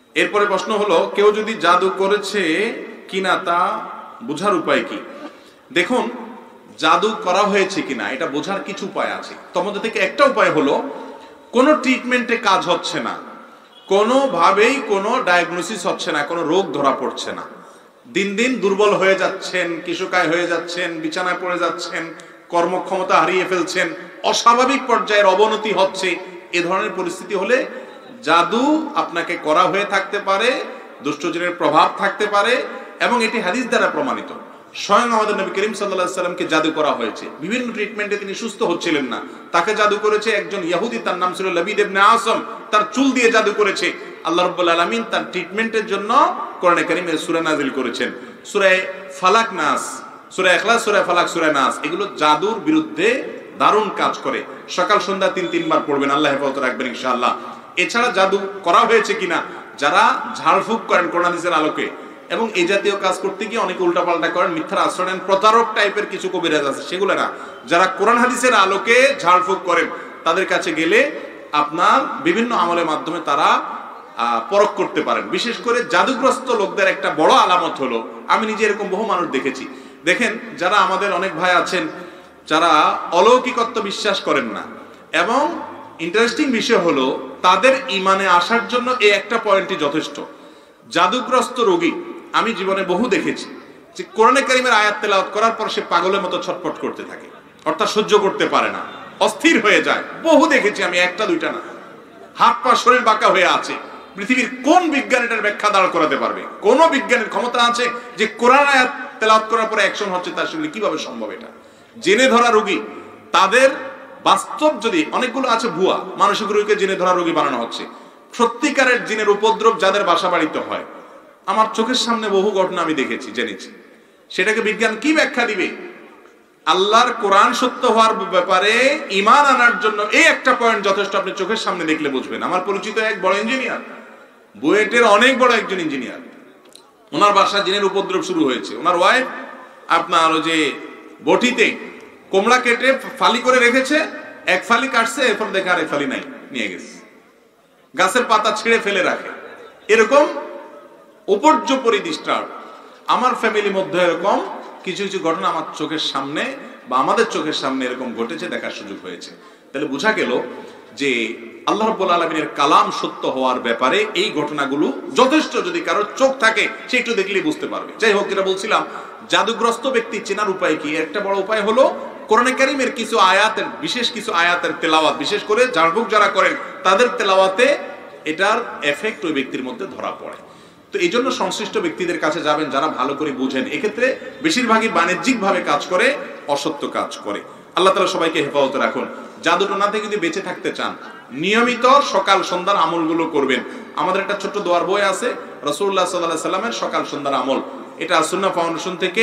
এরপরে প্রশ্ন হলো, কেউ যদি জাদু করেছে কিনা তা বোঝার উপায় কি? দেখুন, জাদু করা হয়েছে কিনা এটা বোঝার কিছু উপায় আছে। তার মধ্যে থেকে একটা উপায় হলো, কোনো ট্রিটমেন্টে কাজ হচ্ছে না, কোনোভাবেই কোনো ডায়াগনোসিস হচ্ছে না, কোনো রোগ ধরা পড়ছে না, দিন দিন দুর্বল হয়ে যাচ্ছেন, কিশোকায় হয়ে যাচ্ছেন, বিছানায় পড়ে যাচ্ছেন, কর্মক্ষমতা হারিয়ে ফেলছেন, অস্বাভাবিক পর্যায়ের অবনতি হচ্ছে, এ ধরনের পরিস্থিতি হলে জাদু আপনাকে করা হয়ে থাকতে পারে, দুষ্টজিনের প্রভাব থাকতে পারে, এবং এটি হাদিস দ্বারা প্রমাণিত। স্বয়ং আমাদের নবী করিম সাল্লাল্লাহু আলাইহি সাল্লামকে জাদু করা হয়েছে, বিভিন্ন ট্রিটমেন্টে তিনি সুস্থ হচ্ছিলেন না, তাকে জাদু করেছে একজন ইহুদি, তার নাম ছিল লাবিদ ইবনে আসম, তার চুল দিয়ে জাদু করেছে। আল্লাহ রাব্বুল আলামিন তার ট্রিটমেন্টের জন্য কোরআনে কারীমে সূরা নাযিল করেছেন, সূরা ফালাক, নাস, সূরা ইখলাস, সূরা ফালাক, সূরা নাস। এগুলো জাদুর বিরুদ্ধে দারুণ কাজ করে। সকাল সন্ধ্যা ৩ বার পড়বেন, আল্লাহ হেফাজত রাখবেন ইনশাআল্লাহ। এছাড়া জাদু করা হয়েছে কিনা, যারা ঝাড়ফুঁক করেন কোরআন হাদিসের আলোকে এবং এই জাতীয় কাজ করতে গিয়ে অনেকে উল্টাপাল্টা করেন, মিথ্যার আশ্রয় নেন, প্রতারক টাইপের কিছু কবিরাজ আছে, সেগুলো না। যারা কোরআন হাদিসের আলোকে ঝাড়ফুঁক করেন তাদের কাছে গেলে আপনার বিভিন্ন আমলের মাধ্যমে তারা পরখ করতে পারেন। বিশেষ করে জাদুগ্রস্ত লোকদের একটা বড় আলামত হলো, আমি নিজে এরকম বহু মানুষ দেখেছি। দেখেন, যারা আমাদের অনেক ভাই আছেন যারা অলৌকিকত্ব বিশ্বাস করেন না, এবং ইন্টারেস্টিং বিষয় হলো তাদের ইমানে আসার জন্য এই একটা পয়েন্টই যথেষ্ট। জাদুগ্রস্ত রোগী আমি জীবনে বহু দেখেছি যে কোরআনে কারীমের আয়াত তেলাওয়াত করার পর সে পাগলের মতো ছটফট করতে থাকে, অর্থাৎ সহ্য করতে পারে না, অস্থির হয়ে যায়। বহু দেখেছি আমি, একটা দুইটা না, হাত পা শরীর বাঁকা হয়ে আছে। পৃথিবীর কোন বিজ্ঞান এটার ব্যাখ্যা দাঁড় করাতে পারবে? কোন বিজ্ঞানের ক্ষমতা আছে যে কোরআন আয়াত তেলাওয়াত করার পরে অ্যাকশন হচ্ছে, তার সঙ্গে কিভাবে সম্ভব? এটা জেনে ধরা রোগী, তাদের বাস্তব যদি অনেকগুলো আছে ভুয়া মানসিক রোগীকে জেনে ধরা রোগী বানানো হচ্ছে। সত্যিকারের জিনের উপদ্রব যাদের বাসা বাড়িতে হয়, আমার চোখের সামনে বহু ঘটনা আমি দেখেছি, জেনেছি। সেটাকে বিজ্ঞান কি ব্যাখ্যা দিবে? আল্লাহর কোরআন সত্য হওয়ার ব্যাপারে ঈমান আনার জন্য এই একটা পয়েন্ট যথেষ্ট। আপনি চোখের সামনে দেখলে বুঝবেন। আমার পরিচিত এক বড় ইঞ্জিনিয়ার, বুয়েটের অনেক বড় একজন ইঞ্জিনিয়ার, ওনার বাসা জিনের উপদ্রব শুরু হয়েছে। ওনার ওয়াইফ আপনার ওই যে বটিতে কমলা কেটে ফালি করে রেখেছে, এক ফালি কাটছে, এরপর দেখে আর এক ফালি নাই, নিয়ে গেছে। গাছের পাতা ছিঁড়ে ফেলে রাখে, এরকম উপর্যুপরি ডিস্টার্ব। আমার ফ্যামিলির মধ্যে এরকম কিছু কিছু ঘটনা আমার চোখের সামনে বা আমাদের চোখের সামনে এরকম ঘটেছে, দেখার সুযোগ হয়েছে। তাহলে বোঝা গেল যে আল্লাহ রাব্বুল আলামিনের কালাম সত্য হওয়ার ব্যাপারে এই ঘটনাগুলো যথেষ্ট। যদি কারোর চোখ থাকে সে একটু দেখলেই বুঝতে পারবে। যাই হোক, যেটা বলছিলাম, জাদুগ্রস্ত ব্যক্তি চেনার উপায় কি? একটা বড় উপায় হলো কোরআনে কারীমের কিছু আয়াতের, বিশেষ কিছু আয়াতের তেলাওয়াত, বিশেষ করে ঝাড়ফুঁক যারা করেন তাদের তেলাওয়াতে এটার এফেক্ট ওই ব্যক্তির মধ্যে ধরা পড়ে। তো এই জন্য সংশ্লিষ্ট ব্যক্তিদের কাছে যাবেন যারা ভালো করে বুঝেন। এক্ষেত্রে বেশিরভাগই বাণিজ্যিক ভাবে কাজ করে, অসত্য কাজ করে। আল্লাহ তাআলা সবাইকে হেফাজতে রাখুন। জাদুটোনা থেকে যদি বেঁচে থাকতে চান, নিয়মিত সকাল সন্ধ্যার আমলগুলো করবেন। আমাদের একটা ছোট্ট দোয়ার বই আছে, রাসূলুল্লাহ সাল্লাল্লাহু আলাইহি সাল্লামের সকাল সন্ধ্যার আমল। এটা আস-সুন্নাহ ফাউন্ডেশন থেকে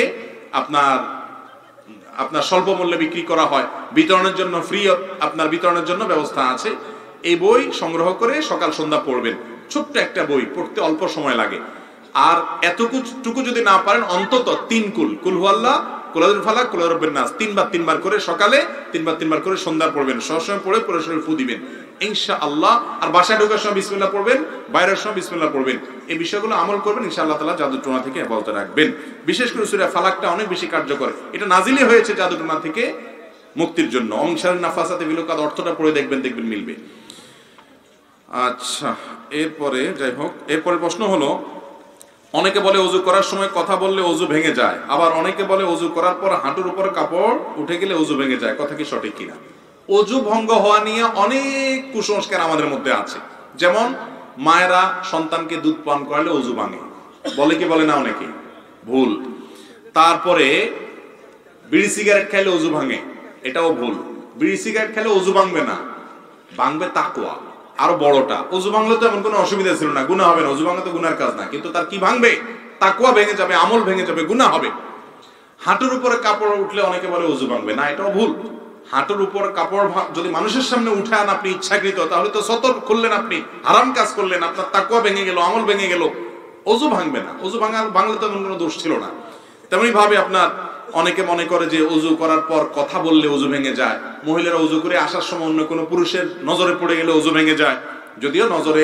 আপনার স্বল্প মূল্যে বিক্রি করা হয়, বিতরণের জন্য ফ্রি, আপনার বিতরণের জন্য ব্যবস্থা আছে। এই বই সংগ্রহ করে সকাল সন্ধ্যা পড়বেন। ছোট্ট একটা বই, পড়তে অল্প সময় লাগে। আর এতটুকু যদি না পারেন, অন্তত 3 কুল হুয়াল্লাহ, কুলাদুল ফালাক, কুল রাব্বিন নাস 3 বার করে সকালে, 3 বার করে সন্ধ্যা পড়বেন। সবসময় পড়ে পুরো শরীর ফু দিবেন ইনশাআল্লাহ। আর বাসায় ঢোকার সময় বিসমিল্লাহ পড়বেন, বাইরের সময় বিসমিল্লাহ পড়বেন। এই বিষয়গুলো আমল করবেন, ইনশাআল্লাহ তাআলা জাদুটোনা থেকে হেফাজতে রাখবেন। বিশেষ করে সূরা ফালাকটা অনেক বেশি কার্যকর। এটা নাজিলই হয়েছে জাদুটোনা থেকে মুক্তির জন্য। অংশার নাফাসাতে বিলুকাত, অর্থটা পড়ে দেখবেন মিলবে। আচ্ছা, এরপরে যাই হোক, এরপরে প্রশ্ন হলো, অনেকে বলে ওযু করার সময় কথা বললে ওযু ভেঙে যায়, আবার অনেকে বলে ওযু করার পর হাঁটুর উপর কাপড় উঠে গেলে ওযু ভেঙে যায়, কথা কি সঠিক কিনা? ওযু ভঙ্গ হওয়া নিয়ে অনেক কুসংস্কার আমাদের মধ্যে আছে। যেমন মায়েরা সন্তানকে দুধ পান করালে ওযু ভাঙে, বলে কি বলে না? অনেকে ভুল। তারপরে বিড়ি সিগারেট খাইলে ওযু ভাঙে, এটাও ভুল। বিড়ি সিগারেট খেলে ওযু ভাঙবে না, ভাঙবে তাকওয়া। আরো বড়টা, ওযু ভাঙলে তো এমন কোনো অসুবিধা ছিল না, গুনাহ হবে না। ওযু ভাঙা তো গুনার কাজ না, কিন্তু তার কি ভাঙবে? তাকওয়া ভেঙে যাবে, আমল ভেঙে যাবে, গুনাহ হবে। হাঁটুর উপরে কাপড় উঠলে অনেকে বলে ওযু ভাঙবে না, এটাও ভুল। হাঁটুর উপর কাপড় যদি মানুষের সামনে উঠান আপনি ইচ্ছাকৃত, তাহলে তো সতর খুললেন, আপনি হারাম কাজ করলেন, আপনার তাকওয়া ভেঙে গেল, আমল ভেঙে গেল। ওযু ভাঙবে না। ওযু ভাঙলে তো এমন কোনো দোষ ছিল না। তেমনি ভাবে আপনার অনেকে মনে করে যে ওযু করার পর কথা বললে ওযু ভেঙে যায়। মহিলারা ওযু করে আসার সময় অন্য কোনো পুরুষের নজরে পড়ে গেলে ওযু ভেঙে যায়। যদিও নজরে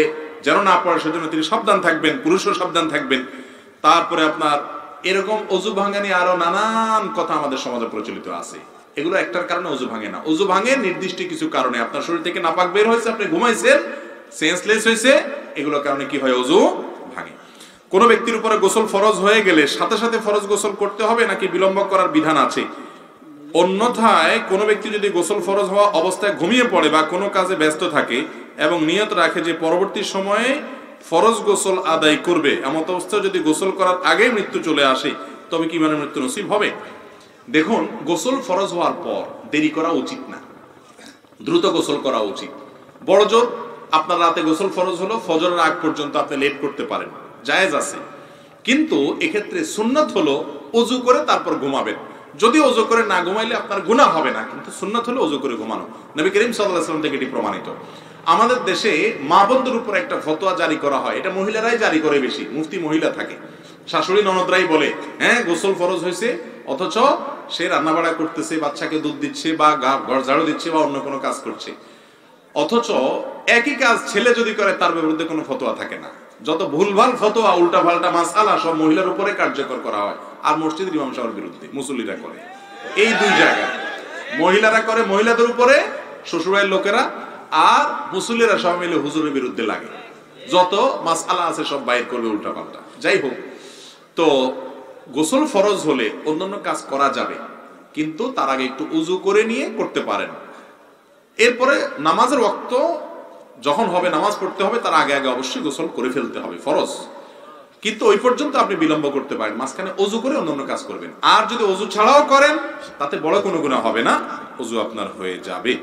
যেন না পড়ে সেজন্য তিনি সাবধান থাকবেন, পুরুষও সাবধান থাকবেন। তারপরে আপনার এরকম অজু ভাঙা নিয়ে আরো নানান কথা আমাদের সমাজে প্রচলিত আছে। এগুলো একটার কারণে অজু ভাঙে না। অজু ভাঙে নির্দিষ্ট কিছু কারণে, আপনার শরীর থেকে নাপাক বের হয়েছে, আপনি ঘুমাইছেন, সেন্সলেস হয়েছে, এগুলোর কারণে কি হয়, অজু ভাঙে। কোন ব্যক্তির উপরে গোসল ফরজ হয়ে গেলে সাথে সাথে ফরজ গোসল করতে হবে নাকি বিলম্ব করার বিধান আছে? অন্যথায় কোনো ব্যক্তি যদি গোসল ফরজ হওয়া অবস্থায় ঘুমিয়ে পড়ে বা কোনো কাজে ব্যস্ত থাকে এবং নিয়ত রাখে যে পরবর্তী সময়ে ফরজ গোসল আদায় করবে, এমন অবস্থায় যদি গোসল করার আগে মৃত্যু চলে আসে তবে কি মানে মৃত্যু নসিব হবে? দেখুন, গোসল ফরজ হওয়ার পর দেরি করা উচিত না, দ্রুত গোসল করা উচিত। বড় জোর আপনার রাতে গোসল ফরজ হলো, ফজরের আগ পর্যন্ত আপনি লেট করতে পারেন, জায়েজ আছে। কিন্তু এক্ষেত্রে সুন্নাত হলো ওযু করে তারপর ঘুমাবেন। যদি ওযু করে না ঘুমাইলে আপনার গুনাহ হবে না, কিন্তু সুন্নাত হলো ওযু করে ঘুমানো। নবী করিম সাল্লাল্লাহু আলাইহি ওয়াসাল্লাম থেকে এটি প্রমাণিত। আমাদের দেশে মা বোনদের উপর একটা ফতোয়া জারি করা হয়, এটা মহিলারাই জারি করে বেশি, মুফতি মহিলা থাকে, শাশুড়ি ননদরাই বলে হ্যাঁ গোসল ফরজ হয়েছে, অথচ সে রান্নাবাড়া করতেছে, বাচ্চাকে দুধ দিচ্ছে বা ঘর ঝাড়ু দিচ্ছে বা অন্য কোনো কাজ করছে। অথচ একই কাজ ছেলে যদি করে তার বিরুদ্ধে কোনো ফতোয়া থাকে না। যত ভুলভাল ফতোয়া, উল্টা পাল্টা মাসআলা সব মহিলার উপরে কার্যকর করা হয়, আর মসজিদের ইমাম সাহেবের বিরুদ্ধে মুসল্লিরা করে। এই দুই জায়গায় মহিলারা করে মহিলাদের উপরে, শ্বশুরবাড়ির লোকেরা, আর মুসল্লিরা সব মিলে হুজুরের বিরুদ্ধে লাগে। যত মাসআলা আছে সব বাইর করবে উল্টা পাল্টা। যাই হোক, তো গোসল ফরজ হলে অন্যান্য কাজ করা যাবে, কিন্তু তার আগে একটু উযু করে নিয়ে করতে পারেন। এরপরে নামাজের ওয়াক্ত যখন হবে, নামাজ পড়তে হবে, তার আগে আগে অবশ্যই গোসল করে ফেলতে হবে, ফরজ। কিন্তু ওই পর্যন্ত আপনি বিলম্ব করতে পারেন, মাঝখানে ওযু করে অন্যান্য কাজ করবেন। আর যদি ওযু ছাড়াও করেন তাতে বড় কোনো গুনাহ হবে না, ওযু আপনার হয়ে যাবে।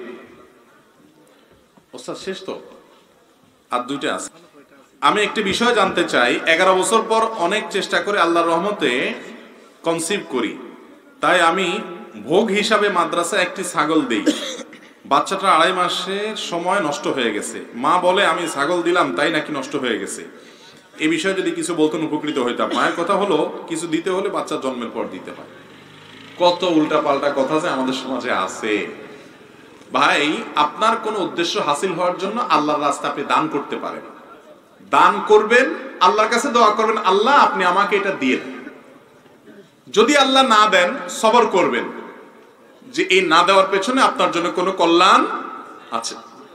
ওস্তাদ শেষ তো, আর দুইটা আছে। আমি একটি বিষয় জানতে চাই, 11 বছর পর অনেক চেষ্টা করে আল্লাহর রহমতে কনসিভ করি, তাই আমি ভোগ হিসাবে মাদ্রাসায় একটি ছাগল দেই। বাচ্চাটা 2.5 মাসের সময় নষ্ট হয়ে গেছে। মা বলে আমি ছাগল দিলাম তাই নাকি নষ্ট হয়ে গেছে। এই বিষয়ে যদি কিছু বলতেন উপকৃত হইতাম। মায়ের কথা হলো কিছু দিতে হলে বাচ্চা জন্মের পর দিতে হয়। কত উল্টা পাল্টা কথা যে আমাদের সমাজে আছে। ভাই, আপনার কোন উদ্দেশ্য হাসিল হওয়ার জন্য আল্লাহর রাস্তা আপনি দান করতে পারেন, দান করবেন, আল্লাহর কাছে দোয়া করবেন, আল্লাহ আপনি আমাকে এটা দিয়েন। যদি আল্লাহ না দেন, সবর করবেন যে এই না দেওয়ার পেছনে আপনার জন্য কোনো কল্যাণ আছে।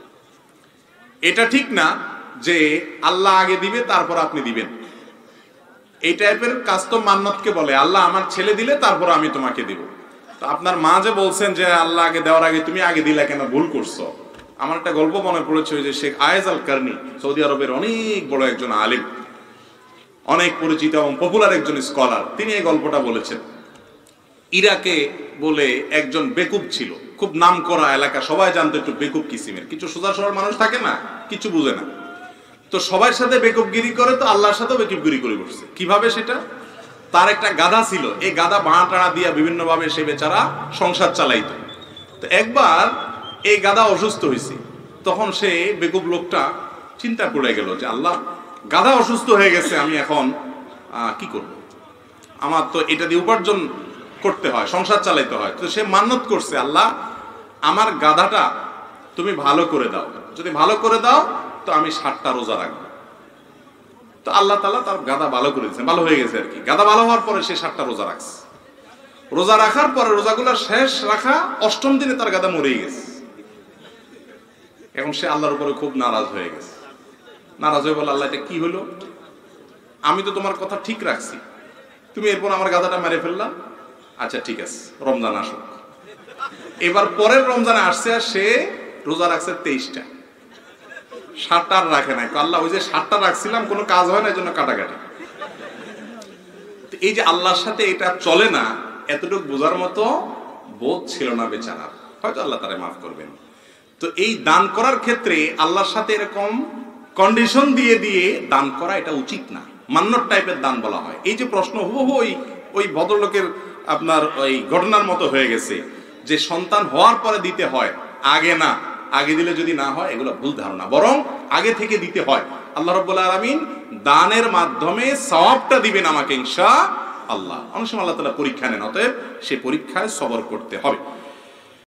এটা ঠিক না যে আল্লাহ আগে দিবে তারপর আপনি দিবেন। এই টাইপের কাজ তো মান্নাতকে বলে, আল্লাহ আমার ছেলে দিলে তারপর আমি তোমাকে দিব। তো আপনার মা যে বলছেন যে আল্লাহ আগে দেওয়ার আগে তুমি আগে দিলে কেন, ভুল করছো। আমার একটা গল্প মনে পড়েছে, যে শেখ আয়েজ আল কারনি, সৌদি আরবের অনেক বড় একজন আলিম, অনেক পরিচিত এবং পপুলার একজন স্কলার, তিনি এই গল্পটা বলেছেন। ইরাকে বলে একজন বেকুব ছিল, খুব নাম করা এলাকা, সবাই জানতো একটু বেকুব কিসিমের, কিছু সোজা সরল মানুষ থাকে না, কিছু বুঝে না, তো সবার সাথে বেকুবগিরি করে, তো আল্লাহর সাথেও বেকুবগিরি করে বসছে। কিভাবে সেটা? তার একটা গাধা ছিল, এই গাধা ভাড়া টাড়া দিয়া বিভিন্ন ভাবে সে বেচারা সংসার চালাইতো। তো একবার এই গাধা অসুস্থ হয়েছে, তখন সে বেকুব লোকটা চিন্তা করে গেল যে আল্লাহ, গাধা অসুস্থ হয়ে গেছে, আমি এখন কি করব, আমার তো এটা দিয়ে উপার্জন করতে হয়, সংসার চালাইতে হয়। তো সে মান্নত করছে, আল্লাহ আমার গাধাটা তুমি ভালো করে দাও, যদি ভালো করে দাও তো আমি 60টা রোজা রাখবো। তো আল্লাহ তাআলা তার গাধা ভালো করে দিয়েছেন, ভালো হয়ে গেছে আর কি। গাধা ভালো হওয়ার পরে সে 60টা রোজা রাখছে। রোজা রাখার পরে রোজাগুলো শেষ রাখা 8ম দিনে তার গাধা মরেই গেছে। এখন সে আল্লাহর উপরে খুব নারাজ হয়ে গেছে। নারাজ হয়ে বলে, আল্লাহ এটা কি হলো, আমি তো তোমার কথা ঠিক রাখছি, তুমি এরপর আমার গাধাটা মেরে ফেললাম। আচ্ছা ঠিক আছে, রমজান আসুক। এবার পরের রমজানে আসছে, আর সে রোজা রাখছে 23টা, 60টা রাখে নাই। আল্লাহ ওই যে 60টা রাখছিলাম, কোনো কাজ হয় না, এই জন্য কাটাকাটি। এই যে আল্লাহর সাথে এটা চলে না, এতটুকু বোঝার মতো বোধ ছিল না বেচারার, হয়তো আল্লাহ তারে মাফ করবেন। তো এই দান করার ক্ষেত্রে আল্লাহর সাথে এরকম কন্ডিশন দিয়ে দিয়ে দান করা এটা উচিত না, মান্নত টাইপের দান বলা হয়। এই যে প্রশ্ন হুবহু ওই ভদ্রলোকের আপনার ওই ঘটনার মতো হয়ে গেছে, যে সন্তান হওয়ার পরে দিতে হয়, আগে না। আগে দিলে যদি না হয়, এগুলো ভুল ধারণা, বরং আগে থেকে দিতে হয়। আল্লাহ রাব্বুল আলামিন দানের মাধ্যমে সওয়াবটা দিবেন আমাকে ইনশাআল্লাহ। অনেক সময় আল্লাহ তাআলা পরীক্ষা নেন, অতএব সেই পরীক্ষায় সবর করতে হবে।